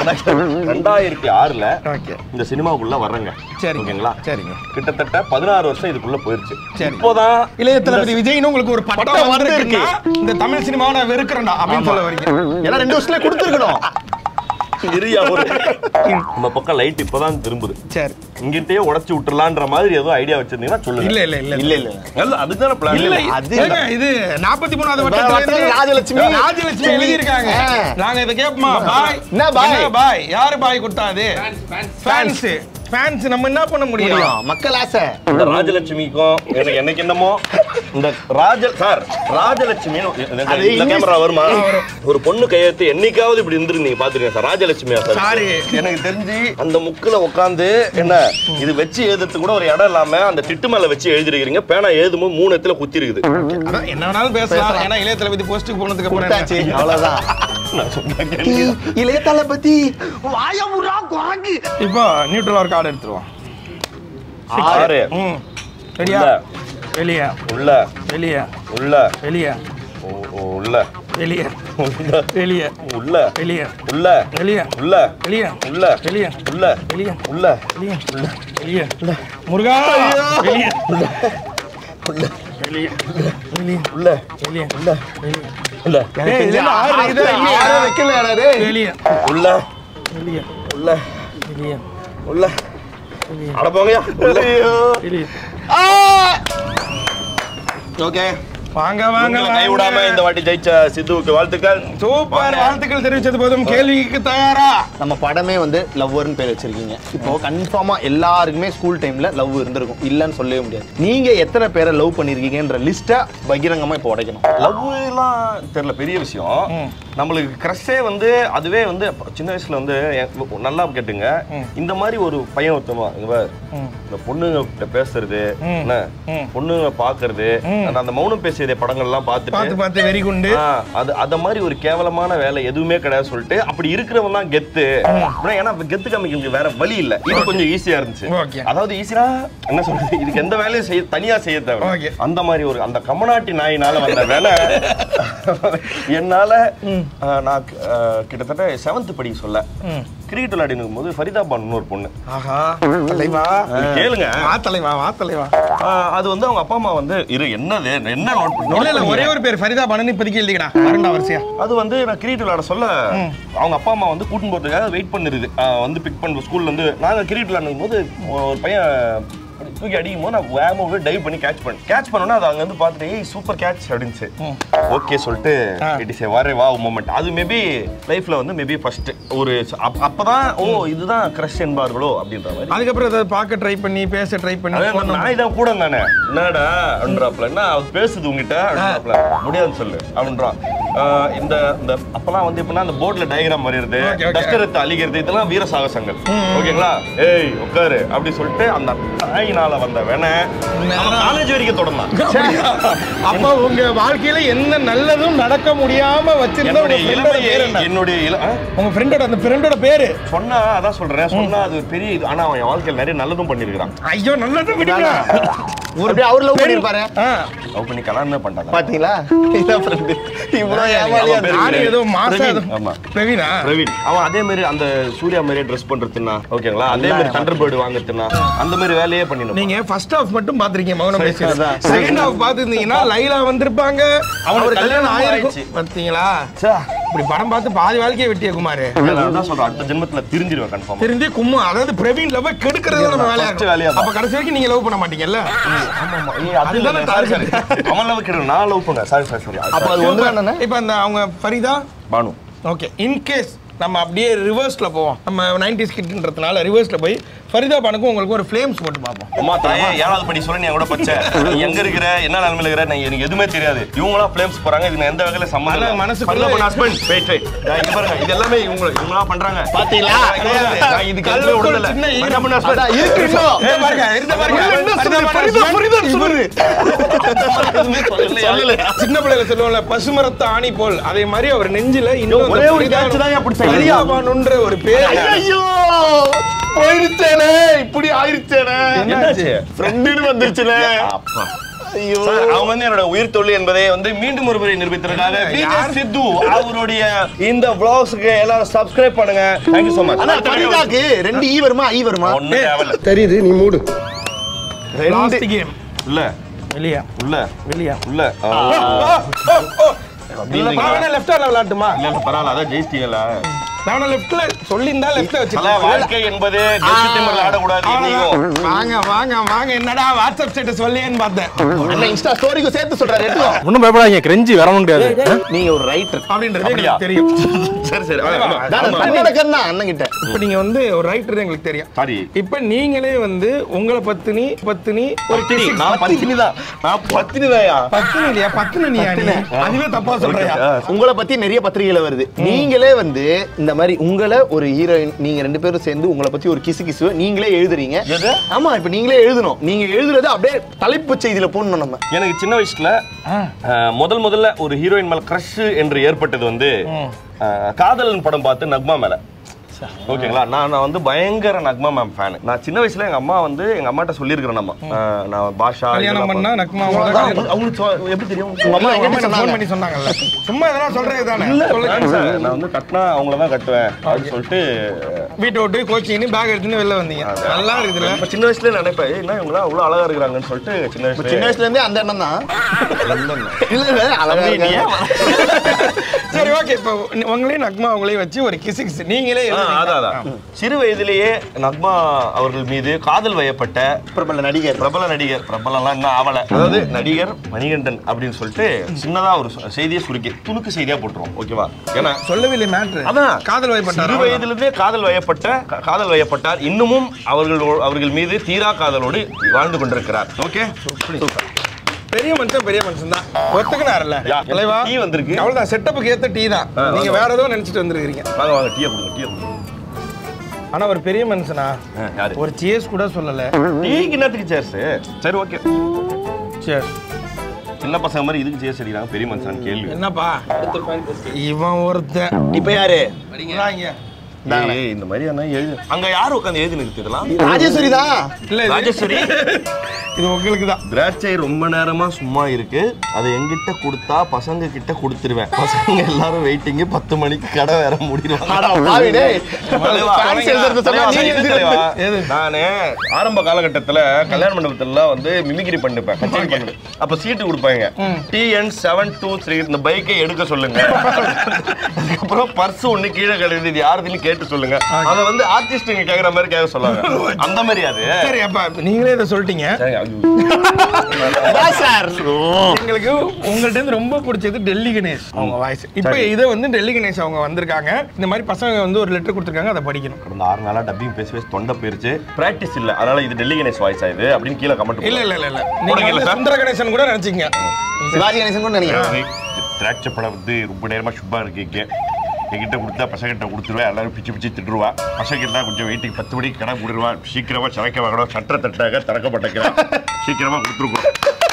2006ல இந்த சினிமாவுக்குள்ள வர்றங்க. ஓகேங்களா? சரிங்க. கிட்டத்தட்ட 16 வருஷம் இதுக்குள்ள போயிருச்சு. சரி. இப்போதான் இளைய தளபதி விஜய்னு உங்களுக்கு ஒரு பட்டம் வந்திருக்கு. இந்த தமிழ் சினிமாவை நான் வெறுக்கிறேன்டா அப்படின்னு சொல்ல வரீங்க. ஏன்னா 2 வருஷத்துல கொடுத்துருக்கணும். நம்ம பக்கம் லைட் இப்பதான் திரும்புது. சரி. இங்கிட்டே உடைச்சு விட்டுறலான்ற மாதிரி ஏதோ ஐடியா வச்சிருந்தீங்கன்னா சொல்லுங்க. இல்ல இல்ல இல்ல இல்ல இல்ல இல்ல அதுதான பிளான். இல்ல அது ஏங்க, இது 43வது வட்டத்துல ராஜலட்சுமி எழுதி இருக்காங்க. நாங்க இத கேப்போமா? பாய் என்ன பாய்? பாய் யாரு பாய் கொடுத்தாது? ஃபேன்ஸ். ஃபேன்ஸ் நம்ம என்ன பண்ண முடியும்? மக்கள் ஆசை. இந்த ராஜலட்சுமிக்கும் எனக்கு என்னைக்கு என்னமோ இந்த ராஜலட்சுமி இந்த கேமரா வருமா? ஒரு பொண்ணு கையெழுத்து என்னைக்காவது இப்படி இருந்திருந்தீங்க பாத்துருக்கேன் சார். ராஜலட்சுமியா சார்? சாரி, எனக்கு தெரிஞ்சு அந்த முக்குல உட்காந்து என்ன இது வச்சு எழுதுறதுக்கு கூட ஒரு இடம் இல்லாம அந்த திட்டு மேல வச்சு எழுதிருக்கீங்க. பேனா எழுதும்போது 3 இடத்துல குத்தி இருக்குது. அதான் என்ன வேணாலும் பேசலாம். ஏன்னா இளைய தளபதி போஸ்ட்டுக்கு போனதுக்கு அப்புறம் அவ்வளவுதான். இளைய தளபதி இப்போ நியூட்ரல் ஒரு கார்டு எடுத்துருவோம். 6 ரெடியா? வெளிய உள்ள வெளிய உள்ள வெளிய உள்ள வெளிய வெளிய உள்ள வெளிய உள்ள வெளிய உள்ள வெளிய உள்ள வெளிய உள்ள வெளிய உள்ள வெளிய வெளிய முருகா வெளிய உள்ள வெளிய வெளிய உள்ள வெளிய உள்ள உள்ள ஏய் இதெல்லாம் ஆறு இதா இல்லையா? வைக்கல யாரே. வெளிய உள்ள வெளிய உள்ள வெளிய உள்ள அட போங்கயா. வெளிய. ஓகே வாங்க வாங்க கை விடாம இந்த வாட்டி ஜெயிச்ச சித்துவுக்கு வாழ்த்துக்கள். சூப்பர். வாழ்த்துக்கள் தெரிவிச்சது போதும். கேள்விக்கு தயாரா? நம்ம படமே வந்து லவ்வர்னு பேர் வச்சிருக்கீங்க. இப்போ கன்ஃபார்மா எல்லாருக்குமே ஸ்கூல் டைம்ல லவ் இருந்திருக்கும், இல்லன்னு சொல்லவே முடியாது. நீங்க எத்தனை பேரை லவ் பண்ணிருக்கீங்கன்ற லிஸ்ட்டை பகிரங்கமா இப்போ உடைக்கணும். லவ் எல்லாம் தெரியல, பெரிய விஷயம். நம்மளுக்கு க்ரஷ்ஷே வந்து அதுவே வந்து சின்ன வயசுல வந்து நல்லா கேட்டுங்க இந்த மாதிரி ஒரு பையன் ஒருத்தமா இந்த பொண்ணுங்க பேசுறது என்ன பொண்ணுங்க பாக்குறது அந்த மௌனம் பேசியதே படங்கள் எல்லாம் பார்த்து வெரி குண்டு அது அத மாதிரி ஒரு கேவலமான வேலை எதுவுமே கிடையாது சொல்லிட்டு அப்படி இருக்கிறவன் தான் கெத்து. ஏன்னா கெத்து காமிக்கிறதுக்கு வேற வழி இல்ல. இது கொஞ்சம் ஈஸியா இருந்துச்சு. அதாவது ஈஸியா என்ன சொல்றது, இதுக்கு எந்த வேலையும் தனியா செய்ய தேவை. அந்த மாதிரி ஒரு அந்த கமநாட்டி நாயினால வந்த வேலை என்னால நான் கிட்டத்தட்ட 7th படிக்க சொல்ல கிரிக்கெட் விளையாடினும் போது ஃபரிதா பானு ஒரு பொண்ணு கேளுங்க அது வந்து அவங்க அப்பா அம்மா வந்து என்ன நோட் ஒரே ஒரு பேர் ஃபரிதா பானு இப்போதைக்கு எழுதிக்கடா 2ஆம் வரிசையா. அது வந்து நான் கிரிக்கெட் விளையாட சொல்ல அவங்க அப்பா அம்மா வந்து கூட்டின்னு போறதுக்காக வெயிட் பண்ணிருது. வந்து பிக் பண்ண ஸ்கூல்ல இருந்து நாங்க கிரிக்கெட் விளையாடும் போது ஒரு பையன் தூக்கி அடிக்கும் போது நான் வேகமாக டைவ் பண்ணி கேட்ச் பண்ணோன்னா அது அங்கே வந்து பார்த்துட்டு சூப்பர் கேட்ச் அப்படின்ச்சு. ஓகே சொல்லிட்டு இட் இஸ் வரே வா மூமெண்ட். அது மேபி லைஃப்ல வந்து மேபி ஃபர்ஸ்ட் ஒரு அப்பதான் இதுதான் கிரஷ் என்பார்களோ அப்படின்ற மாதிரி. அதுக்கப்புறம் அதை பார்க்க ட்ரை பண்ணி பேச ட்ரை பண்ணி நான் இதான் கூட தானே என்னடா அப்படின்றாப்ல என்ன அது பேசுது உங்ககிட்ட அப்படின்றாப்ல முடியாதுன்னு சொல்லு அப்படின்றான். இந்த அப்பெல்லாம் வந்து எப்படின்னா அந்த போர்ட்ல டயக்ராம் வரையிறது டஸ்டரத்தை அழிக்கிறது இதெல்லாம் வீர சாகசங்கள். ஓகேங்களா ஏய் உட்காரு அப்படி சொல்லிட்டு அந்த நாயினால வந்த வேண காலேஜ் வரைக்கும் தொடர்ந்தான். அப்ப உங்க வாழ்க்கையில எந்த நல்லதும் நடக்க முடியாம வச்சிருந்த என்னுடைய உங்க ஃப்ரெண்டோட அந்த ஃப்ரெண்டோட பேரு சொன்னா அதான் சொல்றேன். சொன்னா அது பெரிய இது. ஆனா அவன் வாழ்க்கையில நிறைய நல்லதும் பண்ணிருக்கான். ஐயோ நல்லதும் விடுங்க. ஒரு அவர் லவ் பண்ணிருப்பாரு. லவ் பண்ணி கல்யாணம் பண்ணிட்டாங்க பாத்தீங்களா? இதான் ஃப்ரெண்ட். இவ்வளவு ஏமாளியா நானே ஏதோ மாசம் ஆமா பிரவீனா பிரவீன் அவன் அதே மாதிரி அந்த சூர்யா மாதிரி ட்ரெஸ் பண்றதுன்னா ஓகேங்களா அதே மாதிரி தண்டர் பேர்டு வாங்குறதுன்னா அந்த மாதிரி வேலையே பண்ணிடணும். நீங்க ஃபர்ஸ்ட் ஹாஃப் மட்டும் பாத்துறீங்க மௌனம் பேசுறது. செகண்ட் ஹாஃப் பாத்துட்டீங்கன்னா லைலா வந்திருப்பாங்க அவருக்கு கல்யாணம் ஆயிருச்சு பாத்தீங்களா? இப்படி படம் பார்த்து பாதி வாழ்க்கையை வெட்டிய குமார். அதான் சொல்றேன் அடுத்த ஜென்மத்துல திருந்திடுவேன் கன்ஃபார்ம். திருந்தி கும்மு அதாவது பிரவீன் லவ் கெடுக்கிறது நம்ம வேலையா. அப்ப கடைசி வரைக்கும் நீங்க லவ் பண்ண மாட்டீங்கல்ல? அதுதானே டார்கெட். அவன் லவ் கெடுற நான் லவ் பண்ணேன். சாரி அப்ப அது ஒண்ணு தானே. இப்போ அந்த அவங்க Farida Banu okay in case நம்ம அப்படியே ரிவர்ஸ்ல போவோம். நம்ம 90s கிட்ன்றதுனால ரிவர்ஸ்ல போய் ஃபரிதா பானுக்கும் உங்களுக்கு ஒரு ஃப்ளேம்ஸ் போட்டு பார்ப்போம். அம்மா தாயே 7வது படி சொல்ல நீ கூட பச்சை நீ எங்க இருக்கிற என்ன நிலைமையில இருக்கிற நான் எனக்கு எதுவுமே தெரியாது. இவங்களா ஃப்ளேம்ஸ் போறாங்க. இது எந்த வகையில சம்மந்தம் இல்ல. மனசுக்குள்ள ஹஸ்பண்ட் வெயிட் இங்க பாருங்க இது எல்லாமே இவங்களா பண்றாங்க பாத்தீங்களா? நான் இது கல்ல விடல என்ன பண்ண ஹஸ்பண்ட் இருக்கு இன்னும் இருந்த பாருங்க சொல்லல. சின்ன பிள்ளைல சொல்லுவாங்கல பசுமரத்து ஆணி போல் அதே மாதிரி அவர் நெஞ்சில இன்னும் ஒரே ஒரு கேட்ச் தான் அப்படி ஃபரிதா பானுன்ற ஒரு பேர். ஐயோ போயிடுச்சேனே இப்படி ஆயிருச்சேனே என்னாச்சு ஃப்ரெண்டுன்னு வந்துருச்சுனே. அப்பா ஐயோ அவங்க வந்து என்னோட உயிர் தொழில் என்பதை வந்து மீண்டும் ஒரு முறை நிரூபித்திருக்காங்க. விஜய் சித்து அவருடைய இந்த vlogsக்கு எல்லாரும் சப்ஸ்கிரைப் பண்ணுங்க. Thank you so much. அண்ணா ஃபரிதாக்கு 2 ஈ வருமா ஐ வருமா? ஒண்ணு தேவல தெரியுது நீ மூடு. லாஸ்ட் கேம் இல்ல வெளியா உள்ள இல்ல லெஃப்ட் ஹேண்ட்ல விளையாட்டுமா? இல்ல பரவாயில்ல அதான் ஜெயிச்சிட்டீங்கல. நான் லெஃப்ட்ல சொல்லிருந்தா லெஃப்ட்ல அல வாழ்க்கை என்பது கெத்து திமிர்ல ஆட கூடாது. வாங்க என்னடா வாட்ஸ்அப் ஸ்டேட்டஸ் சொல்லியேன்னு பார்த்தேன். அண்ணா இன்ஸ்டா ஸ்டோரிக்கு சேர்த்து சொல்றாரு எடுத்து. ஒண்ணும் பயப்படாதீங்க கிரெஞ்சி வர முடியாது. நீங்க ஒரு ரைட்டர் அப்படின்றது எனக்கு தெரியும். சரி நான் கன்னடக்கன்னா அண்ணன் கிட்ட. இப்போ நீங்க வந்து ஒரு ரைட்டர் எங்களுக்கு தெரியும். சாரி இப்போ நீங்களே வந்து உங்களை பத்தினி ஒரு கிசி நான் பத்தினி தான்யா. பத்தினி இல்லையா பத்தினி அதுவே தப்பா சொல்றியா? உங்களை பத்தி நிறைய பத்திரிகையில வருது. நீங்களே வந்து இந்த மாதிரி உங்களை ஒரு ஹீரோயின் நீங்க 2 பேரும் சேர்ந்து உங்களை பத்தி ஒரு கிசு நீங்களே எழுதுறீங்க. ஆமா இப்ப நீங்களே எழுதணும். நீங்க எழுதுறது அப்படியே தலைப்பு செய்தியில போடணும். நம்ம எனக்கு சின்ன வயசுல முதல்ல ஒரு ஹீரோயின் மேல கிரஷ் என்று ஏற்பட்டது வந்து காதலன் படம் பார்த்து நக்மா மேல. ஓகேங்களா நான் வந்து பயங்கர நக்மா மேம் ஃபேன். நான் சின்ன வயசுல எங்க அம்மாட்ட சொல்லியிருக்கிறேன். நான் பாஷா கல்யாணம் பண்ணா நக்மா அவங்களுக்கு எப்படி தெரியும்? உங்க அம்மா என்கிட்ட ஃபோன் பண்ணி சொன்னாங்கல்ல. சும்மா இதெல்லாம் சொல்றது தானே. நான் வந்து கட்டினா அவங்கள தான் கட்டுவேன் அப்படின்னு சொல்லிட்டு வீட்டை விட்டு கோச்சிங் பேக் எடுத்துன்னு வெளில வந்தீங்க. நல்லா இருக்குதுல்ல. இப்ப சின்ன வயசுல நினைப்பேன் என்ன இவங்க அவ்வளவு அழகா இருக்கிறாங்கன்னு சொல்லிட்டு சின்ன வயசுல இருந்தே அந்த எண்ணம் தான். இல்ல அழகா இருக்கீங்க. சரி ஓகே இப்போ உங்களையும் நக்மா அவங்களையும் வச்சு ஒரு கிசு நீங்களே அதான் சிறு வயதிலேயே நக்மா அவர்கள் மீது காதல் வயப்பட்ட பிரபல நடிகர் பிரபலம்லாம் இன்னும் ஆவல. அதாவது நடிகர் மணிகண்டன் அப்படின்னு சொல்லிட்டு சின்னதா ஒரு செய்தியை சுருக்கி துணுக்கு செய்தியா போட்டுருவோம். ஓகேவா? ஏன்னா சொல்லவே இல்லை மேட்ரு. அதான் காதல் வயப்பட்டார். சிறு வயதிலிருந்தே காதல் வயப்பட்டார். இன்னமும் அவர்கள் மீது தீரா காதலோடு வாழ்ந்து கொண்டிருக்கிறார். ஓகே பெரிய மனுஷன் தான் ஒத்துக்கினாருல்ல தலைவா. டீ வந்திருக்கு. அவ்வளவுதான், செட்டப்புக்கு ஏத்த டீ தான். நீங்க வேற ஏதோ நினைச்சிட்டு வந்திருக்கீங்க. வாங்க வாங்க டீ கொடுங்க. ஆனா ஒரு பெரிய மனுஷனா, யாரு? ஒரு சேர்ஸ் கூட சொல்லல. டீக்கு என்னத்துக்கு சேர்ஸ்? சரி ஓகே. சரி, சின்ன பசங்க மாதிரி இதுக்கு சேர்ஸ் அடிக்கிறாங்க, பெரிய மனுஷன் கேள்வி. என்னப்பா இவன் ஒருத்தன். இப்ப யாரு? ஏய், இந்த மாதிரி என்ன எழுது? அங்க யாரு உட்கார்ந்து எழுதி நிறுத்து இதெல்லாம்? ராஜேஸ்வரி தான். இல்ல ராஜேஸ்வரி. இது உங்களுக்கு தான். திராட்சை ரொம்ப நேரமா சும்மா இருக்கு, அதை என்கிட்ட கொடுத்தா பசங்க கிட்ட கொடுத்துருவேன். பசங்க எல்லாரும் வெயிட்டிங், 10 மணிக்கு கடை வேற மூடிடுவாங்க. நானு ஆரம்ப காலகட்டத்துல கல்யாண மண்டபத்துல வந்து மிமிக்ரி பண்ணிப்பேன், கச்சேரி பண்ணுவேன். அப்ப சீட்டு கொடுப்பாங்க, TN723 இந்த பைக்கை எடுக்க சொல்லுங்க. அதுக்கப்புறம் பர்ஸ் ஒண்ணு கீழே கிடக்குது, இது யாருதுன்னு கேட்டு சொல்லுங்க. அதை வந்து ஆர்டிஸ்டுங்க கேக்குற மாதிரி கேட்க சொல்லுவாங்க. அந்த மாதிரி அது. சரி, அப்ப நீங்களே இதை சொல்லிட்டீங்க. எங்களுக்கு உங்கள்ட்ட இருந்து ரொம்ப பிடிச்சது டெல்லி கணேஷ் அவங்க வாய்ஸ். இப்ப இதை வந்து டெல்லி கணேஷ் அவங்க வந்திருக்காங்க. இந்த மாதிரி பசங்க வந்து ஒரு லெட்டர் கொடுத்துருக்காங்க, அதை படிக்கணும். கடந்த 6 நாளா டப்பிங் பேசி தொண்டை போயிருச்சு, பிராக்டிஸ் இல்ல, அதனால இது டெல்லி கணேஷ் வாய்ஸ் ஆயுது அப்படின்னு கீழே கமெண்ட். இல்ல நீங்க வந்து சுந்தர கணேசன் கூட நினைச்சீங்க, சிவாஜி கணேசன் கூட நினைக்கிறேன். திராட்சை படம் வந்து ரொம்ப நேரமா சுப்பா இருக்கு, என்கிட்ட கொடுத்தா பசங்கிட்ட கொடுத்துருவேன், எல்லாரும் பிச்சு திட்டுருவா. பசங்க எல்லாம் கொஞ்சம் வெயிட்டுக்கு 10 மணிக்கு கடை கூடிடுவா, சீக்கிரமா சமைக்க வாங்கணும், சட்டை தட்டாக திறக்கப்பட்டிருக்கிறேன், சீக்கிரமா கொடுத்துருக்கோம்.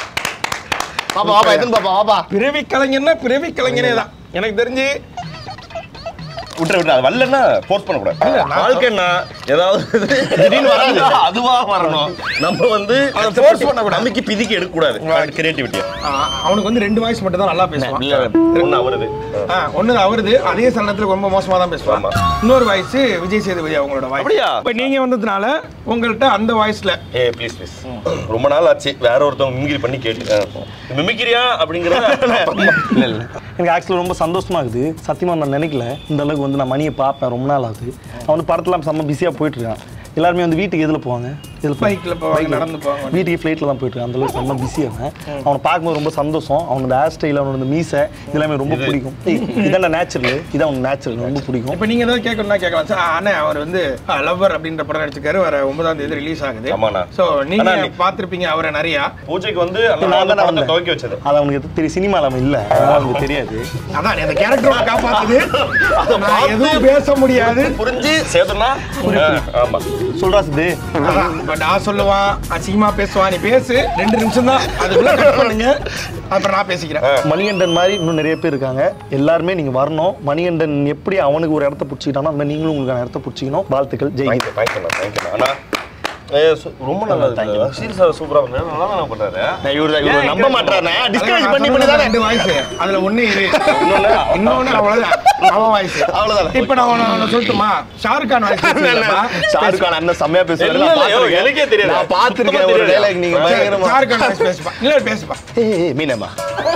பாப்பா பாப்பா எதுன்னு பாப்பா பாப்பா. பிறவி கலைஞர்னா பிறவி கலைஞரே தான் எனக்கு தெரிஞ்சு. விட்டு அது வரலன்னா ஃபோர்ஸ் பண்ணக்கூடாது. வாழ்க்கைன்னா ஏதாவது திடீர்னு வராது, அதுவா வரணும். நம்ம வந்து அதை ஃபோர்ஸ் பண்ணக்கூடாது, நமக்கு பிதிக்கி எடுக்கக்கூடாது. கிரியேட்டிவிட்டியா அவனுக்கு வந்து 2 வாய்ஸ் மட்டும் தான் நல்லா பேசுவான். ஒன்று அவருது, ஒன்னு அவருது. அதே சமயத்துல ரொம்ப மோசமா தான் பேசுவான். இன்னொரு வாய்ஸ் விஜய் சேதுபதி அவங்களோட வாய்ஸ். அப்படியா? இப்ப நீங்க வந்ததுனால உங்கள்கிட்ட அந்த வாய்ஸ்ல ப்ளீஸ் ரொம்ப நாள் ஆச்சு வேற ஒருத்தவங்க மிமிக்ரி பண்ணி கேட்டு மிமிக்ரியா அப்படிங்கிறத. இல்லை எனக்கு ஆக்சுவலாக ரொம்ப சந்தோஷமா இருக்குது. சத்தியமா நான் நினைக்கல இந்த அளவுக்கு வந்து நான் மணியை பார்ப்பேன். ரொம்ப நாள் ஆகுது. அவன் வந்து படத்துல செம்ம பிஸியாக போயிட்டு இருக்கான். எல்லாருமே வந்து வீட்டுக்கு எதில் போவாங்க, பைக்ல போவாங்க, நடந்து போவாங்க. வீட்டுக்கு ஃப்ளைட்டில் தான் போயிட்டு இருக்கான். அந்த அளவுக்கு செம்ம பிஸியாக அவனை பார்க்கும்போது ரொம்ப சந்தோஷம். அவனோட ஹேர் ஸ்டைல், அவனோட மீசை இதெல்லாமே ரொம்ப பிடிக்கும். இதான் நேச்சுரல், இதான் அவனுக்கு நேச்சுரல் ரொம்ப பிடிக்கும். இப்போ நீங்க ஏதாவது கேட்கணும்னா கேட்கலாம் சார். ஆனா அவர் வந்து லவ்வர் அப்படின்ற படம் நடிச்சிருக்காரு, வர 9ஆம் தேதி ரிலீஸ் ஆகுது. ஸோ நீங்க பார்த்துருப்பீங்க அவரை நிறையா. பூஜைக்கு வந்து துவக்கி வச்சது அது அவனுக்கு தெரியும், சினிமாவில் அவன் இல்லை, அவனுக்கு தெரியாது. அதான் அந்த கேரக்டரோட காப்பாத்துது, எதுவும் பேச முடியாது. புரிஞ்சு சேதுனா ஆமா சொல்றா சித்து. நான் சொல்லுவான், அசிங்கமா பேசுவான், நீ பேசு 2 நிமிஷம் தான், அதுக்குள்ள கட் பண்ணுங்க, அப்புறம் நான் பேசிக்கிறேன். மணிகண்டன் மாதிரி இன்னும் நிறைய பேர் இருக்காங்க. எல்லாருமே நீங்க வரணும். மணிகண்டன் எப்படி அவனுக்கு ஒரு இடத்த பிடிச்சிக்கிட்டானோ அந்த மாதிரி நீங்களும் உங்களுக்கான இடத்த பிடிச்சிக்கணும். வாழ்த்துக்கள். ஜெய். ஆனா ரொம்ப நல்லா சூப்பரா பண்றாரு. நம்ப மாட்டானே, டிஸ்கரேஜ் பண்ணி தான் 2 வாய்ஸ். அதுல ஒண்ணு இரு, இன்னொன்னு அவ்வளவுதான் அவன் வாய்ஸ், அவ்வளவுதான். இப்ப நான் சொல்லட்டுமா, ஷாருக் கான் வாய்ஸ். ஷாருக் கான் அண்ணன் செம்மையா பேசுவாரு, எனக்கே தெரியாது, நான் பாத்துருக்கேன் ஒரு டயலாக். நீங்க பயங்கரமா ஷாருக் கான் வாய்ஸ் பேசுப்பா, இல்ல பேசுப்பா. ஏய் மீனம்மா,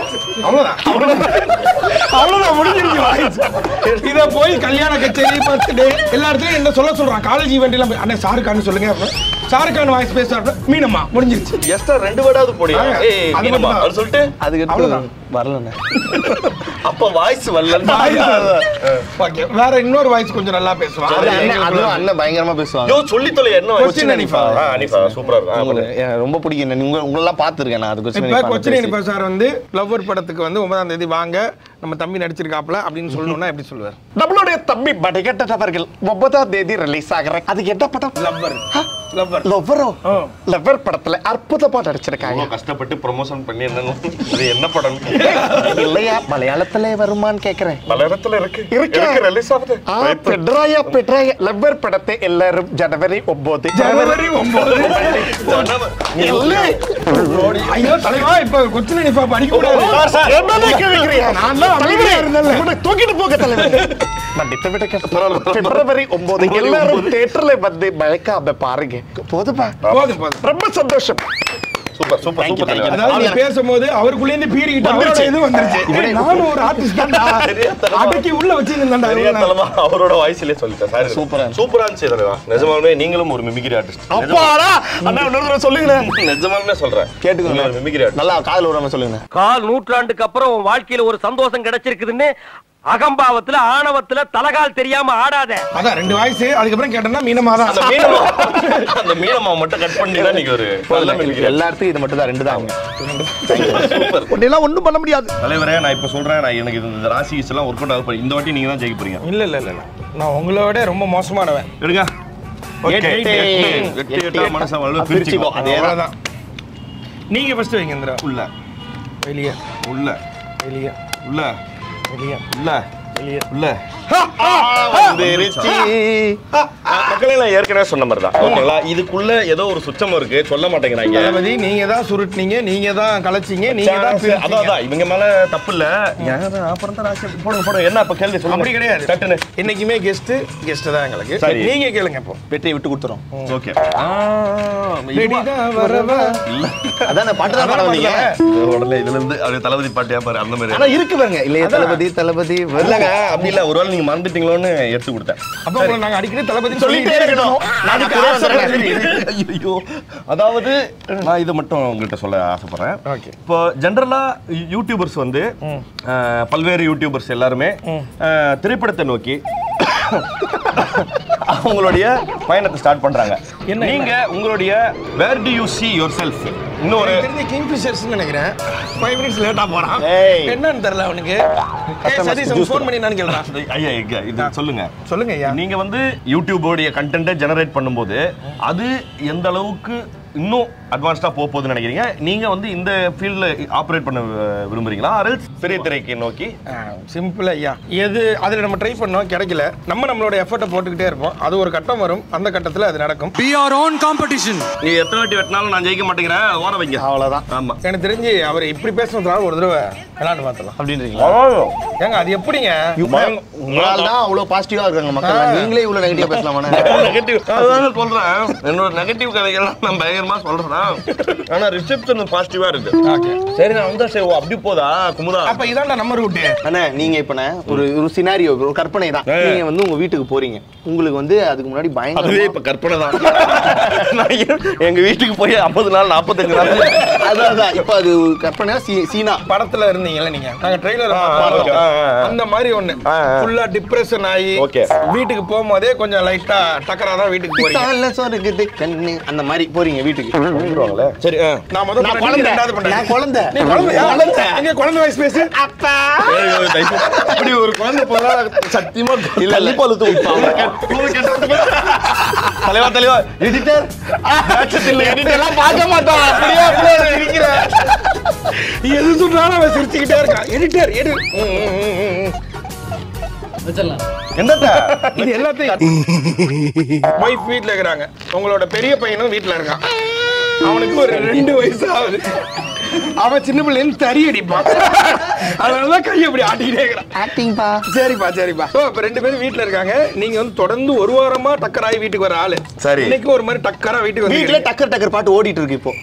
அவ்வளவுதான் முடிஞ்சிருச்சு வாய்ஸ். இத போய் கல்யாண கச்சேரி, பர்த்டே எல்லா இடத்துலயும் என்ன சொல்ல சொல்றான், காலேஜ் ஈவெண்ட் எல்லாம் அண்ணே ஷாருக் கான் சொல்லுங்க, ஷாருக் கான் வாய்ஸ் பேசுறாரு, மீனம்மா முடிஞ்சிருச்சு. எக்ஸ்ட்ரா 2 வேர்டாவது போடியா, ஏய் மீனம்மா அது சொல்லிட்டு அதுக்கு வரலண்ணே. அப்ப வாய்ஸ் வரல. ஓகே, வேற இன்னொரு வாய்ஸ் கொஞ்சம் நல்லா பேசுவான். அண்ணன் பயங்கரமா பேசுவாங்க. யோ சொல்லி தொலை. என்ன கொச்சின் அனிஃபா. அனிஃபா சூப்பரா இருக்கு, எனக்கு ரொம்ப பிடிக்கும். உங்களெல்லாம் பார்த்துருக்கேன் நான். அது கொச்சின் அனிஃபா சார் வந்து லவ்வர் படத்துக்கு வந்து 9ஆம் தேதி வாங்க, நம்ம தம்பி நடிச்சிருக்காப்ல அப்படின்னு சொல்லணும்னா எப்படி சொல்லுவார்? நம்மளுடைய தம்பி படைகட்டவர்கள் 9ஆம் தேதி ரிலீஸ் ஆகுறேன். அதுக்கு என்ன படம்? லவ்வர். லவ்வர். லவ்வரோ? லவ்வர் படத்துல அற்புதமா நடிச்சிருக்காங்க. கஷ்டப்பட்டு ப்ரமோஷன் பண்ணி என்ன படம் இல்லையா, மலையாளத்துல வருமான்னு கேக்குறேன். மலையாளத்துல இருக்கு ரிலீஸ் ஆகுது. பெட்ராயா லவ்வர் படத்தை எல்லாரும் ஜனவரி 9 ஐயோ தலைவா, இப்ப கொச்சின் அனிஃபா படிக்க கூடாது. நான் தான் அமைதியா இருந்தேன். தூக்கிட்டு போக தலைவர். பிப்ரவரி 9 எல்லாரும் தியேட்டர்ல வந்து மயக்காம பாருங்க. போதுமா? போதும். ரொம்ப சந்தோஷம். Super super super. அதாவது நீ பேசும்போது அவருக்குள்ள இருந்து பீறிக்கிட்டு அவரோட இது வந்துருச்சு. நானும் ஒரு ஆர்டிஸ்ட் தான்டா, அடக்கி உள்ள வச்சிருந்தேன்டா. அவரோட வாய்ஸ்லயே சொல்லிட்டேன் சார். சூப்பரா இருந்துச்சு தலைவா. நிஜமாலுமே நீங்களும் ஒரு மிமிக்ரி ஆர்டிஸ்ட். அப்பாடா அண்ணா இன்னொரு தடவை சொல்லுங்க. நிஜமாலுமே சொல்றேன், கேட்டுக்கோங்க. ஒரு மிமிக்ரி ஆர்டிஸ்ட் நல்லா காதுல விடாம சொல்லுங்க. 4 நூற்றாண்டுக்கு அப்புறம் உன் வாழ்க்கையில ஒரு சந்தோஷம் கிடைச்சிருக்குதுன்னு அகம்பாவத்துல ஆணவத்துல தலகால் தெரியாம ஆடாத. அதான் 2 வாய்ஸ். அதுக்கப்புறம் கேட்டோம்னா மீனமா தான். அந்த மீனமா மட்டும் கட் பண்ணி தான் நீங்க ஒரு எல்லா இடத்துக்கும் இது மட்டும் தான் 2 தான். சூப்பர். ஒன்னெல்லாம் ஒண்ணும் பண்ண முடியாது. தலைவரே நான் இப்ப சொல்றேன், நான் எனக்கு இந்த ராசி எல்லாம் ஒர்க் அவுட் ஆகும். இந்த வாட்டி நீங்க தான் ஜெயிக்க போறீங்க. இல்ல நான் உங்களோட ரொம்ப மோசமானவன். எடுங்க. ஓகே. மனச வளவு பிரிச்சுக்கோ. அதேதான். நீங்க ஃபர்ஸ்ட் வைங்க இந்திரா. உள்ள வெளிய உள்ள வெளிய உள்ள வெளிய உள்ள வெளிய உள்ள மக்களே நான் ஏற்கனவே சொன்ன மாதிரி தான். ஓகேங்களா? இதுக்குள்ள ஏதோ ஒரு சுச்சம் இருக்கு, சொல்ல மாட்டேங்கிறாங்க. தளபதி நீங்க தான் சுருட்டினீங்க, நீங்க தான் கலச்சிங்க, நீங்க தான் அதான் இவங்க மேல தப்பு இல்ல. அப்புறம் தான் ராசி போடுங்க. என்ன அப்ப கேள்வி சொல்லுங்க. அப்படி கிடையாது. சட்டுன்னு என்னைக்குமே கெஸ்ட் தான் எங்களுக்கு. நீங்க கேளுங்க இப்போ. வெற்றியை விட்டு கொடுத்துறோம். ஓகே. அதான் பாட்டு தான் பாட வந்தீங்க. உடனே இதுல இருந்து அப்படியே தளபதி பாட்டியா பாரு அந்த மாதிரி. ஆனா இருக்கு பாருங்க. இல்லையா தளபதி வரலங்க. அப்படி இல்ல, ஒருவேளை நீங்க மறந்துட்டீங்களோன்னு எடுத்து கொடுத்தேன். அப்ப உங்களை நாங்க அடிக்கடி தளபதி சொல்லிட்டே இருக்கணும். ஐயோ, அதாவது நான் இதை மட்டும் உங்கள்கிட்ட சொல்ல ஆசைப்படுறேன். ஓகே. இப்போ ஜென்ரலா யூடியூபர்ஸ் வந்து பல்வேறு யூடியூபர்ஸ் எல்லாருமே திரைப்படத்தை நோக்கி அவங்களுடைய பயணத்தை ஸ்டார்ட் பண்றாங்க. நீங்க உங்களுடைய where do you see yourself இன்னொரு கிங்ஃபிஷர்ஸ் நினைக்கிறேன் 5 மினிட்ஸ் லேட்டா போறான். என்னன்னு தெரியல அவனுக்கு. சதீஷ் ஃபோன் பண்ணி நான் கேக்குறேன். ஐயா இது சொல்லுங்க ஐயா. நீங்க வந்து யூடியூபோட கண்டென்ட்டை ஜெனரேட் பண்ணும்போது அது எந்த அளவுக்கு இன்னும் அட்வான்ஸ்டா போகுதுன்னு நினைக்கிறீங்க? நீங்க வந்து இந்த ஃபீல்ட்ல ஆபரேட் பண்ண விரும்புறீங்களா அரல்ஸ் பெரிய திரைக்கு நோக்கி? சிம்பிள் ஐயா. எது அதுல நம்ம ட்ரை பண்ணோம், கிடைக்கல. நம்மளோட எஃபர்ட்டை போட்டுக்கிட்டே இருப்போம். அது ஒரு கட்டம் வரும், அந்த கட்டத்துல அது நடக்கும். We are on competition. நீ எத்தனை வாட்டி வெட்டினாலும் நான் ஜெயிக்க மாட்டேங்கிறேன், ஓட வைங்க. அவ்வளவுதான். ஆமா. எனக்கு தெரிஞ்சு அவர் இப்படி பேசுறதுனால ஒரு தடவை விளையாண்டு பார்த்தலாம் அப்படின்றீங்களா? ஏங்க அது எப்படிங்க? உங்களால தான் அவ்வளவு பாசிட்டிவா இருக்காங்க மக்கள். நீங்களே இவ்வளவு நெகட்டிவா பேசலாமா? நெகட்டிவ் அதான் சொல்றேன். என்னோட நெகட்டிவ் கதைகள்லாம் நான் பயங்கரமா சொல்றேன். ஆனா ரிசெப்ஷன் பாசிட்டிவா இருக்கு. சரி நான் வந்து சரி அப்படி போதா குமுதா. அப்ப இதான்டா நம்ம ரூட். அண்ணா நீங்க இப்ப ஒரு சினாரியோ ஒரு கற்பனை தான். நீங்க வந்து உங்க வீட்டுக்கு போறீங்க. உங்களுக்கு வந்து அதுக்கு முன்னாடி பயங்கர அதுவே இப்ப கற்பனை தான். எங்க வீட்டுக்கு போய் 50 நாள் 45 நாள் அதான் இப்ப அது கற்பனை சீனா படத்துல இருந்தீங்கல்ல நீங்க. நாங்க ட்ரெய்லர் அந்த மாதிரி ஒண்ணு ஃபுல்லா டிப்ரெஷன் ஆகி வீட்டுக்கு போகும்போதே கொஞ்சம் லைட்டா டக்கரா தான் வீட்டுக்கு போறீங்க. அந்த மாதிரி போறீங்க வீட்டுக்கு. சரி நான் முதல்ல குழந்தை குழந்தை வயசு பேசு. அப்படி ஒரு குழந்தை போதா சத்தியமா கள்ளிப்பால் தலைவா எடிட்டர் எல்லாம் பார்க்க மாட்டான். அப்படியே எது சொன்னாலும் அவன் சிரிச்சுக்கிட்டே இருக்கான். எடிட்டர் எடு என்னத்த இது எல்லாத்தையும் வைஃப் வீட்ல இருக்கிறாங்க. உங்களோட பெரிய பையனும் வீட்ல இருக்கான். அவனுக்கு ஒரு 2 வயசு ஆகுது. அவன் சின்ன பிள்ளைன்னு தறி அடிப்பான். அதனாலதான் கையை அப்படி ஆட்டிக்கிட்டே இருக்கிறான். ஆக்டிங்பா. சரிப்பா. இப்ப 2 பேரும் வீட்ல இருக்காங்க. நீங்க வந்து தொடர்ந்து 1 வாரமா டக்கராகி வீட்டுக்கு வர ஆளு. சரி. இன்னைக்கு ஒரு மாதிரி டக்கரா வீட்டுக்கு வந்து வீட்டுல டக்கர் பாட்டு ஓடிட்டு இருக்கு இப்போ.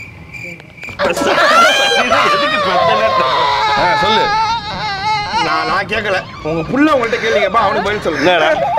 சொல்லு. நான் கேட்கல. உங்க புள்ள உங்கள்ட்ட கேளுங்கப்பா, அவனுக்கு பதில் சொல்லு.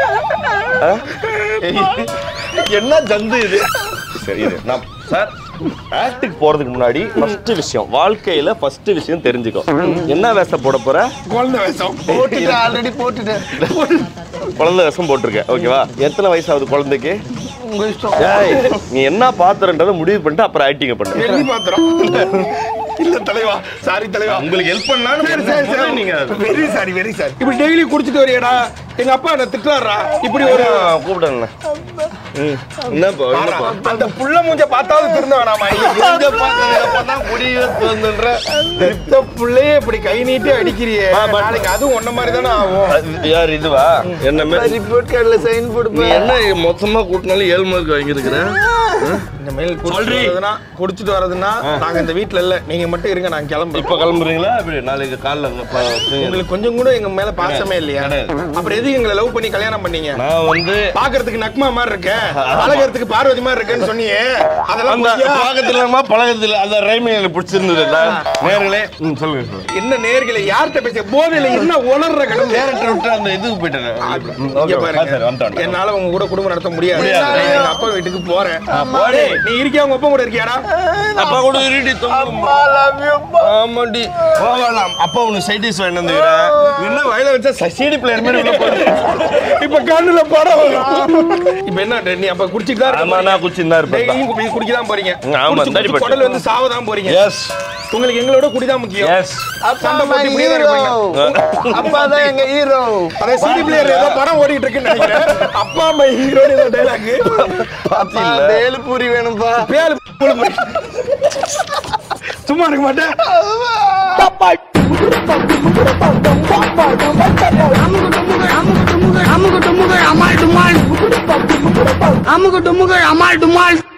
என்ன ஜந்து இது? சரி நான் சார் ஆக்டுக்கு போறதுக்கு முன்னாடி ஃபர்ஸ்ட் விஷயம் வாழ்க்கையில ஃபர்ஸ்ட் விஷயம் தெரிஞ்சுக்கோ. என்ன வேஷம் போட போற? குழந்தை வேஷம் போட்டுட்டு ஆல்ரெடி போட்டுட்டேன். குழந்தை வேஷம் போட்டிருக்கேன். ஓகேவா? எத்தனை வயசு ஆகுது குழந்தைக்கு? உங்க இஷ்டம். நீ என்ன பாத்திரன்றத முடிவு பண்ணிட்டு அப்புறம் ஆக்டிங் பண்ணு. வெள்ளி பாத்திரம் இல்ல தலைவா. சாரி தலைவா, உங்களுக்கு ஹெல்ப் பண்ணலாம்னு நீங்க வெரி சாரி. இப்படி டெய்லி குடிச்சிட்டு வரியடா. எங்க அப்பா என்ன திட்டுறாரா? இப்படி ஒரு கூப்பிடுங்க. என்னப்பா அந்த புள்ள மூஞ்ச பார்த்தாவது திருந்த வேணாமா? புள்ளையே இப்படி கை நீட்டி அடிக்கிறியே, நாளைக்கு அதுவும் ஒன்ன மாதிரி தானே ஆகும். யார் இதுவா? என்ன ரிப்போர்ட் கார்டுல சைன் போடு. என்ன மொத்தமா கூட்டினாலும் 7 மார்க் வாங்கியிருக்கிறேன். இந்த மேல் குடிச்சிட்டு வரதுன்னா நாங்க இந்த வீட்டுல இல்ல, நீங்க மட்டும் இருங்க, நாங்க கிளம்புறோம். இப்ப கிளம்புறீங்களா? இப்படி நாளைக்கு காலைல உங்களுக்கு கொஞ்சம் கூட எங்க மேல பாசமே இல்லையா? அப்புறம் எதுக்கு எங்களை லவ் பண்ணி கல்யாணம் பண்ணீங்க? நான் வந்து பாக்குறதுக்கு நக்மா மாதிரி இருக்கேன், பழகிறதுக்கு பார்வதி மாதிரி இருக்கேன்னு சொன்னீங்க. அதெல்லாம் பாக்கத்துல பழகத்துல அந்த ரைமிங் பிடிச்சிருந்தது. நேர்களே சொல்லுங்க. என்ன நேர்களை யார்கிட்ட பேச போதையில என்ன உணர்ற கடல் நேரத்தை விட்டு அந்த இதுக்கு போயிட்டேன். என்னால உங்க கூட குடும்பம் நடத்த முடியாது. எங்க அப்பா வீட்டுக்கு போறேன். டேய், நீ இருக்கியா உங்க அப்பா கூட இருக்கியாடா? அப்பா கூட இருடி அம்மா love you பா. ஆமாடி போகலாம். அப்பா உனக்கு சைடிஸ் வேணும் வந்துக்கிறேன். என்ன வயல வச்சா சிடி பிளேயர் மாதிரி உள்ள போகுது. இப்ப கண்ணுல படம் வரும். இப்ப என்ன நீ அப்ப குடிச்சிட்டு தான் ஆமா நான் குச்சின்னு தான் இருப்பேன். டெய்லியும் குடிக்க தான் போறீங்க. ஆமா, தடி பட்டு. குடல் வந்து சாவ தான் போறீங்க. எஸ் உங்களுக்கு எங்களோட குடிதான் முக்கியம். எஸ் சண்டை போட்டு இப்படியே தான் இருப்பீங்க. அப்பா தான் எங்க ஹீரோ. அதே சிடி பிளேயர் ஏதோ படம் ஓடிட்டு இருக்குன்னு நினைக்கிறேன். அப்பா அம்மா ஹீரோ ஏதோ டயலாக். பேலு பூரி வேணும்பா. பேல் சும்மா இருக்க மாட்டேன். அமுகு டுமுகு அமால் டுமால்